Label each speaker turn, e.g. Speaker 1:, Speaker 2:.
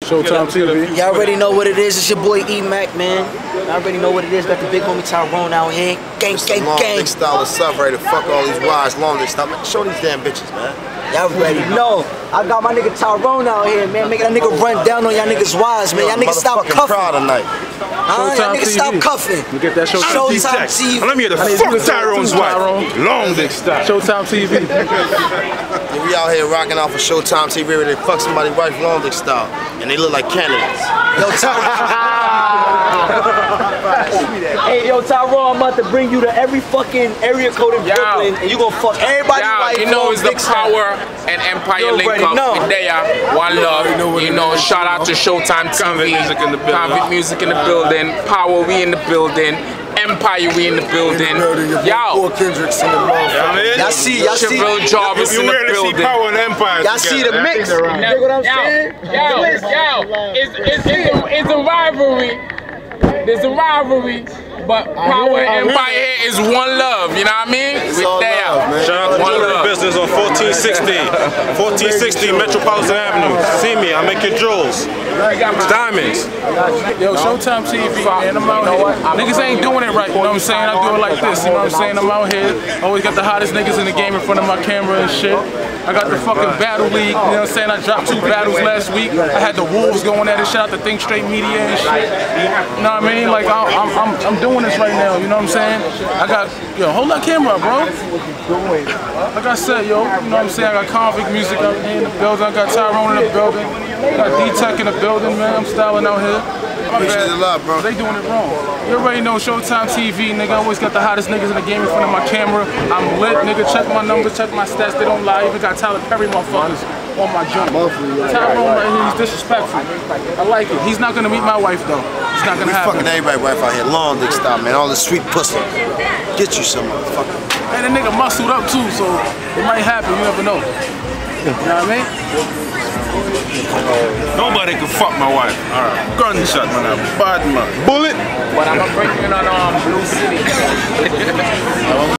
Speaker 1: Showtime TV.
Speaker 2: Y'all already know what it is. It's your boy E-Mac, man. Y'all already know what it is. Got the big homie Tyrone out here. Gang, gang,
Speaker 3: Long
Speaker 2: gang.
Speaker 3: dick style of sub ready to fuck all these wives. Long dick style. Show these damn bitches, man.
Speaker 2: Y'all already know. I got my nigga Tyrone out here, man. Making that nigga run down on y'all niggas' wives, man. Y'all niggas stop cuffing.
Speaker 3: Proud tonight.
Speaker 2: Y'all niggas stop cuffing.
Speaker 1: You get that
Speaker 2: Showtime TV.
Speaker 4: Let me hear the fuck Tyrone's wife. Long dick style.
Speaker 1: Showtime TV.
Speaker 3: Yeah, we out here rocking off of Showtime TV where they fuck somebody's wife long dick style. And they look like candidates.
Speaker 2: Yo, Hey, yo, Tyrone, I'm about to bring you to every fucking area code in Brooklyn, and you gonna fuck everybody right.
Speaker 5: You know it's the Power and Empire link up. There, one love. You know, shout out to Showtime TV. Convict Music in the building. Power, we in the building. Empire, we in the building. Yo,
Speaker 3: Kendricks in the motherfucker.
Speaker 2: Y'all see,
Speaker 5: Triple Jarvis in the building.
Speaker 4: Power and Empire.
Speaker 2: y'all see the mix. You know what I'm saying?
Speaker 5: It's a rivalry. There's a rivalry, but Power and Empire here is one love. You know what I mean? We're there.
Speaker 4: Shout out to Jewelry Business on 1460 Metropolitan Avenue. See me, I make your jewels. Diamonds.
Speaker 1: Yo, Showtime TV, man. I'm out here. Niggas ain't doing it right, you know what I'm saying? I do it like this, you know what I'm saying? I'm out here. Always got the hottest niggas in the game in front of my camera and shit. I got the fucking Battle League, you know what I'm saying? I dropped 2 battles last week. I had the Wolves going at it. Shout out to Think Straight Media and shit. You know what I mean? Like, I'm doing this right now, you know what I'm saying? I got, yo, hold that camera up, bro. Like I said, yo, you know what I'm saying? I got Convict Music out here in the building. I got Tyrone in the building. I got D-Tech in the building, man. I'm styling out here.
Speaker 3: Appreciate it a lot, bro.
Speaker 1: They doing it wrong. You already know Showtime TV, nigga. I always got the hottest niggas in the game in front of my camera. I'm lit, nigga. Check my numbers, check my stats. They don't lie. Even got Tyler Perry motherfuckers on my joint. Tyrone right here, he's disrespectful. I like it. He's not gonna meet my wife though. It's not gonna happen.
Speaker 3: Fucking everybody wife out here. Long dick style, man. All this sweet pussy. Get you some motherfucker.
Speaker 1: And the nigga muscled up too, so it might happen. You never know. You know what I mean?
Speaker 4: Nobody can fuck my wife. Alright. Gunshot, man. Bad man. Bullet.
Speaker 5: But I'm bringing on Blue City.